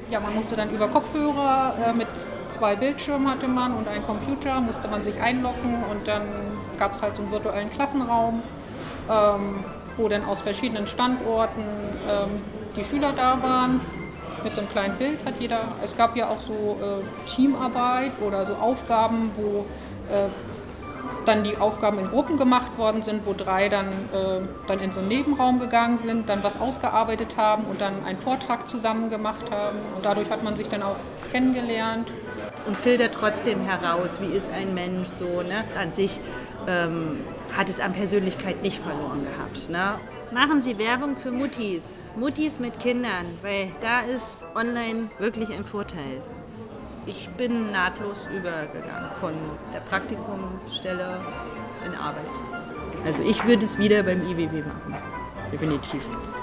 Ja, man musste dann über Kopfhörer mit 2 Bildschirmen hatte man und einen Computer, musste man sich einloggen und dann gab es halt so einen virtuellen Klassenraum, wo dann aus verschiedenen Standorten die Schüler da waren. Mit so einem kleinen Bild hat jeder. Es gab ja auch so Teamarbeit oder so Aufgaben, wo dann die Aufgaben in Gruppen gemacht worden sind, wo 3 dann in so einen Nebenraum gegangen sind, dann was ausgearbeitet haben und dann einen Vortrag zusammen gemacht haben. Und dadurch hat man sich dann auch kennengelernt. Und filtert trotzdem heraus, wie ist ein Mensch so. Ne? An sich hat es an Persönlichkeit nicht verloren gehabt. Ne? Machen Sie Werbung für Muttis. Muttis mit Kindern, weil da ist online wirklich ein Vorteil. Ich bin nahtlos übergegangen von der Praktikumsstelle in Arbeit. Also ich würde es wieder beim IWW machen, definitiv.